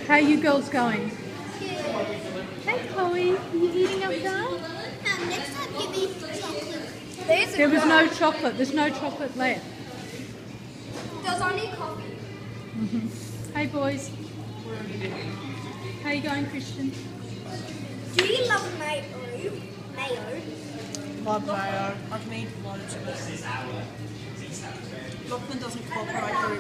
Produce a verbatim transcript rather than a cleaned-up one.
How are you girls going? Good. Hey Chloe, are you eating up there? Um, next time give me chocolate. There's There was no chocolate. There's no chocolate left. There's only coffee. Mm-hmm. Hey boys. How you going, Christian? Do you love mayo? Mayo? Love mayo. I can eat loads of it. Lachlan doesn't cooperate very